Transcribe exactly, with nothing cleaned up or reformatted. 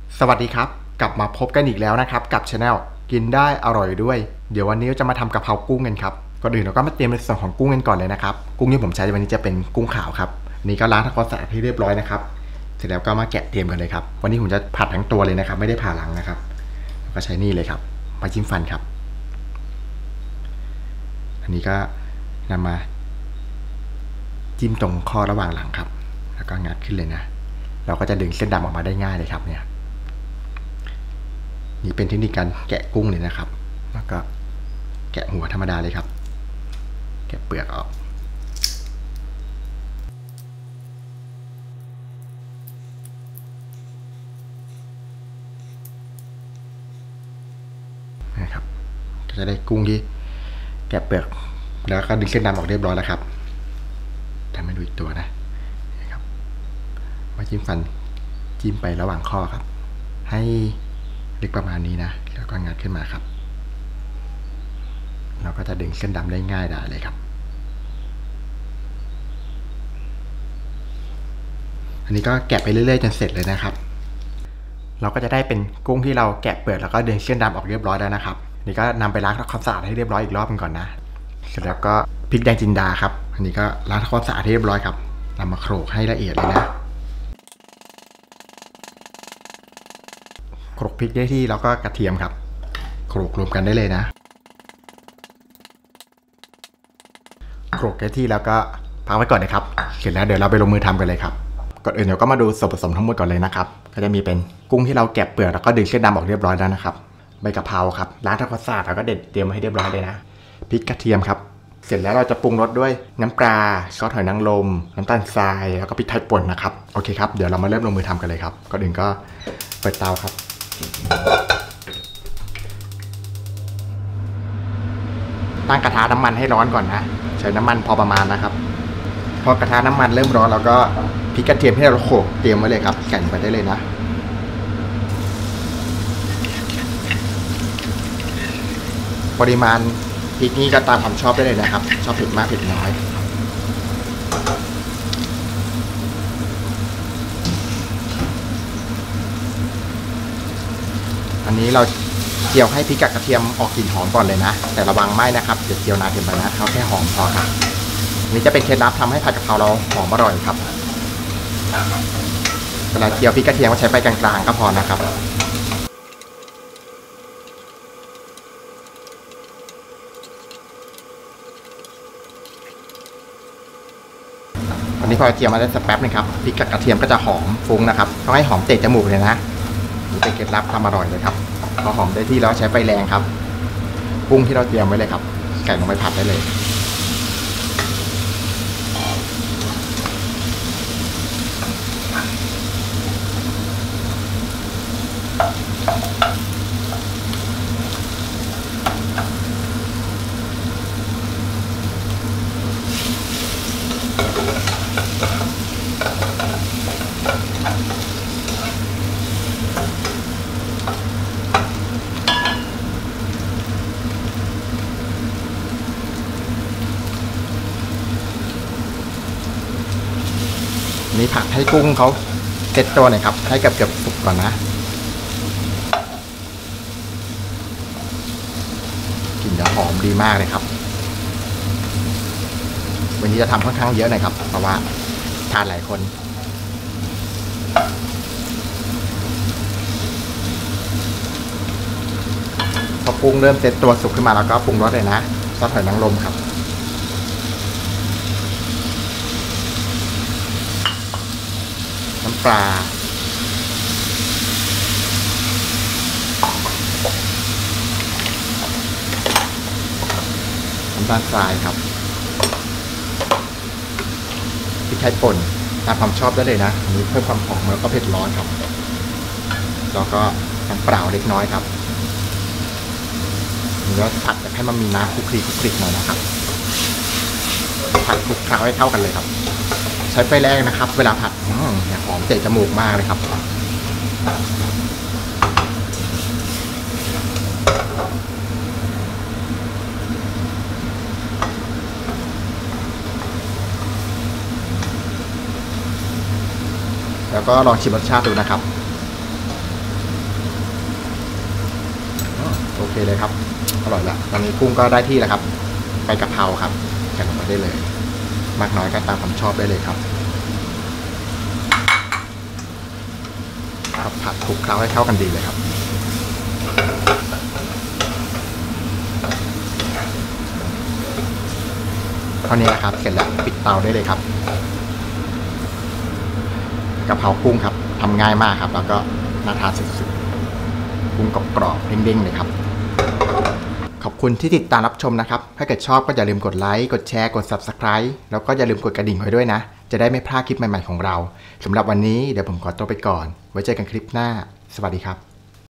สวัสดีครับกลับมาพบกันอีกแล้วนะครับกับช anel กินได้อร่อยด้วยเดี๋ยววันนี้จะมาทำกะเพรากุ้งกันครับก่อนอื่นเราก็มาเตรียมในส่วนของกุ้งกันก่อนเลยนะครับกุ้งที่ผมใช้วันนี้จะเป็นกุ้งขาวครับนี่ก็ล้างทำความสะอาดให้เรียบร้อยนะครับเสร็จแล้วก็มาแกะเตรียมกันเลยครับวันนี้ผมจะผัดทั้งตัวเลยนะครับไม่ได้ผ่าหลังนะครับก็ใช้นี่เลยครับมาจิ้มฟันครับอันนี้ก็นำมาจิ้มตรงข้อระหว่างหลังครับแล้วก็งัดขึ้นเลยนะเราก็จะดึงเส้นดำออกมาได้ง่ายเลยครับเนี่ยนี่เป็นเทคนิคการแกะกุ้งเลยนะครับแล้วก็แกะหัวธรรมดาเลยครับแกะเปลือกออกนะครับก็จะได้กุ้งที่แกะเปลือกแล้วก็ดึงเส้นดำออกเรียบร้อยแล้วครับทำให้ดูอีกตัวนะนะครับมาจิ้มฟันจิ้มไประหว่างข้อครับให้เล็กประมาณนี้นะแล้วก็งัดขึ้นมาครับเราก็จะดึงเส้นดำได้ง่ายได้เลยครับอันนี้ก็แกะไปเรื่อยๆจนเสร็จเลยนะครับเราก็จะได้เป็นกุ้งที่เราแกะเปลือกแล้วก็ดึงเส้นดำออกเรียบร้อยแล้วนะครับนี่ก็นำไปล้างทำความสะอาดให้เรียบร้อยอีกรอบนึงก่อนนะเสร็จแล้วก็พริกแดงจินดาครับอันนี้ก็ล้างทำความสะอาดให้เรียบร้อยครับนำมาโขลกให้ละเอียดเลยนะโขลกพริกได้ที่แล้วก็กระเทียมครับโขลกรวมกันได้เลยนะโขลกได้ที่แล้วก็พักไว้ก่อนนะครับเสร็จแล้วเดี๋ยวเราไปลงมือทำกันเลยครับก่อนอื่นเดี๋ยวก็มาดูส่วนผสมทั้งหมดก่อนเลยนะครับก็จะมีเป็นกุ้งที่เราแกะเปลือกแล้วก็ดึงเส้นดำออกเรียบร้อยแล้วนะครับใบกะเพราครับล้างทำความสะอาดแล้วก็เด็ดเตรียมไว้ให้เรียบร้อยเลยนะพริกกระเทียมครับเสร็จแล้วเราจะปรุงรสด้วยน้ำปลาซอสหอยนางรมน้ำตาลทรายแล้วก็พริกไทยป่นนะครับโอเคครับเดี๋ยวเรามาเริ่มลงมือทำกันเลยครับก่อนอื่นก็เปิดเตาครับตั้งกระทะน้ำมันให้ร้อนก่อนนะใช้น้ำมันพอประมาณนะครับพอกระทะน้ำมันเริ่มร้อนเราก็พริกกระเทียมที่เราโขลกเตรียมไว้เลยครับใส่ไปได้เลยนะปริมาณพริกนี้ก็ตามความชอบได้เลยนะครับชอบเผ็ดมากเผ็ดน้อยอันนี้เราเจียวให้พริกกับกระเทียมออกกลิ่นหอมก่อนเลยนะแต่ระวังไหม้นะครับเดี๋ยวเจียวนานเกินไปนะเขาแค่หอมพอครับนี่จะเป็นเคล็ดลับทำให้ผัดกะเพราเราหอมอร่อยครับเวลาเจียวพริกกระเทียมก็ใช้ไฟกลางๆก็พอนะครับอันนี้พอเจียวมาได้สักแป๊บนึงครับพริกกับกระเทียมก็จะหอมฟุ้งนะครับต้องให้หอมเตะจมูกเลยนะนี่เป็นเคล็ดลับความอร่อยเลยครับพอหอมได้ที่แล้วใช้ไฟแรงครับกุ้งที่เราเตรียมไว้เลยครับใส่ลงไปผัดได้เลยนี่ผัดให้กุ้งเขาเซ็ตตัวหน่อยครับให้เกือบเกือบสุกก่อนนะกลิ่นจะหอมดีมากเลยครับวันนี้จะทำค่อนข้างเยอะหน่อยครับเพราะว่าทานหลายคนพอกุ้งเริ่มเซ็ตตัวสุกขึ้นมาแล้วก็ปรุงรสเลยนะซอสหอยนางรมครับน้ำปลาน้ำตาลทรายครับพริกไทยป่นตามความชอบได้เลยนะอันนี้เพิ่มความหอมแล้วก็เผ็ดร้อนครับแล้วก็น้ำเปล่าเล็กน้อยครับแล้วผัดแบบให้มันมีน้ำคลุกคลิกคลุกคลิกหน่อยนะครับผัดคลุกเคล้าให้เท่ากันเลยครับใช้ไฟแรงนะครับเวลาผัดเนี่ยหอมเตะจมูกมากเลยครับแล้วก็ลองชิมรสชาติดูนะครับโอเคเลยครับอร่อยแล้วตอนนี้กุ้งก็ได้ที่แล้วครับไปกะเพราครับใส่ลงไปได้เลยมากน้อยก็ตามความชอบได้เลยครับครับผัดคลุกเคล้าให้เข้ากันดีเลยครับเท่านี้นะครับเสร็จแล้วปิดเตาได้เลยครับกะเพรากุ้งครับทำง่ายมากครับแล้วก็น่าทานสุดๆกุ้งกรอบๆเด้งๆเลยครับขอบคุณที่ติดตามรับชมนะครับถ้าเกิดชอบก็อย่าลืมกดไลค์กดแชร์กด ซับสไครบ์ แล้วก็อย่าลืมกดกระดิ่งไว้ด้วยนะจะได้ไม่พลาดคลิปใหม่ๆของเราสำหรับวันนี้เดี๋ยวผมขอตัวไปก่อนไว้เจอกันคลิปหน้าสวัสดีครับ